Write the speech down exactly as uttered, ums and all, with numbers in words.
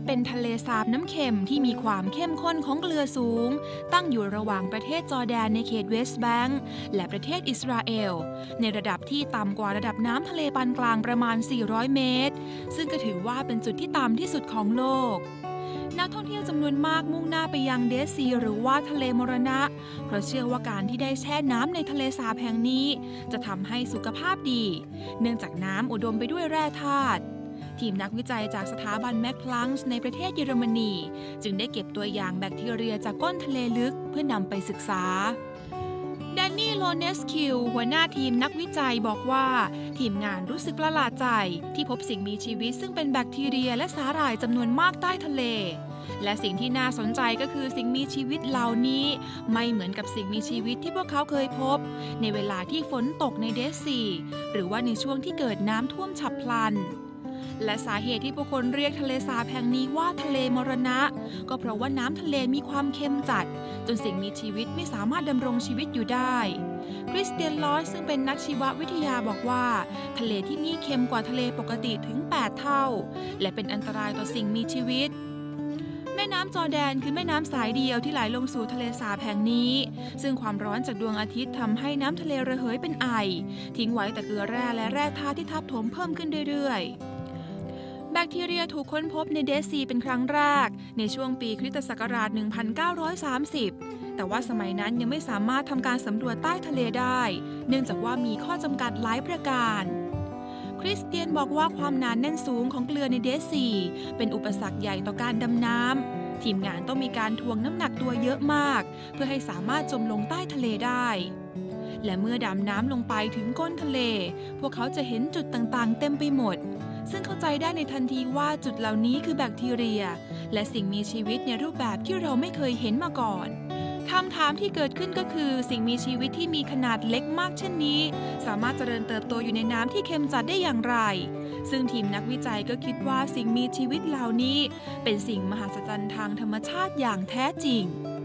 เป็นทะเลสาบน้ำเค็มที่มีความเข้มข้นของเกลือสูงตั้งอยู่ระหว่างประเทศจอร์แดนในเขตเวสต์แบงก์และประเทศอิสราเอลในระดับที่ต่ำกว่าระดับน้ำทะเลปานกลางประมาณสี่ร้อยเมตรซึ่งก็ถือว่าเป็นจุดที่ต่ำที่สุดของโลกนักท่องเที่ยวจำนวนมากมุ่งหน้าไปยังเดดซีหรือว่าทะเลมรณะเพราะเชื่อว่าการที่ได้แช่น้ำในทะเลสาบแห่งนี้จะทำให้สุขภาพดีเนื่องจากน้ำอุดมไปด้วยแร่ธาตุทีมนักวิจัยจากสถาบันแมคพลังก์ในประเทศเยอรมนีจึงได้เก็บตัวอย่างแบคทีเรียจากก้นทะเลลึกเพื่อนำไปศึกษาแดนนี่โลเนสคิวหัวหน้าทีมนักวิจัยบอกว่าทีมงานรู้สึกประหลาดใจที่พบสิ่งมีชีวิตซึ่งเป็นแบคทีเรียและสาหร่ายจำนวนมากใต้ทะเลและสิ่งที่น่าสนใจก็คือสิ่งมีชีวิตเหล่านี้ไม่เหมือนกับสิ่งมีชีวิตที่พวกเขาเคยพบในเวลาที่ฝนตกในเดดซีหรือว่าในช่วงที่เกิดน้ำท่วมฉับพลันและสาเหตุที่ผู้คนเรียกทะเลสาบแห่งนี้ว่าทะเลมรณะก็เพราะว่าน้ำทะเลมีความเค็มจัดจนสิ่งมีชีวิตไม่สามารถดำรงชีวิตอยู่ได้คริสเตียนลอสซึ่งเป็นนักชีววิทยาบอกว่าทะเลที่นี่เค็มกว่าทะเลปกติถึงแปดเท่าและเป็นอันตรายต่อสิ่งมีชีวิตแม่น้ำจอร์แดนคือแม่น้ำสายเดียวที่ไหลลงสู่ทะเลสาบแห่งนี้ซึ่งความร้อนจากดวงอาทิตย์ทำให้น้ำทะเลระเหยเป็นไอทิ้งไว้แต่เกลือแร่และแร่ธาตุที่ทับถมเพิ่มขึ้นเรื่อยๆแบคทีเรียถูกค้นพบในเดดซีเป็นครั้งแรกในช่วงปีคริสตศักราช หนึ่งพันเก้าร้อยสามสิบ แต่ว่าสมัยนั้นยังไม่สามารถทำการสำรวจใต้ทะเลได้เนื่องจากว่ามีข้อจำกัดหลายประการคริสเตียนบอกว่าความหนาแน่นสูงของเกลือในเดดซีเป็นอุปสรรคใหญ่ต่อการดำน้ำทีมงานต้องมีการทวงน้ำหนักตัวเยอะมากเพื่อให้สามารถจมลงใต้ทะเลได้และเมื่อดำน้ำลงไปถึงก้นทะเลพวกเขาจะเห็นจุดต่างๆเต็มไปหมดซึ่งเข้าใจได้ในทันทีว่าจุดเหล่านี้คือแบคทีเรียและสิ่งมีชีวิตในรูปแบบที่เราไม่เคยเห็นมาก่อนคำถามที่เกิดขึ้นก็คือสิ่งมีชีวิตที่มีขนาดเล็กมากเช่นนี้สามารถเจริญเติบโตอยู่ในน้ำที่เค็มจัดได้อย่างไรซึ่งทีมนักวิจัยก็คิดว่าสิ่งมีชีวิตเหล่านี้เป็นสิ่งมหัศจรรย์ทางธรรมชาติอย่างแท้จริง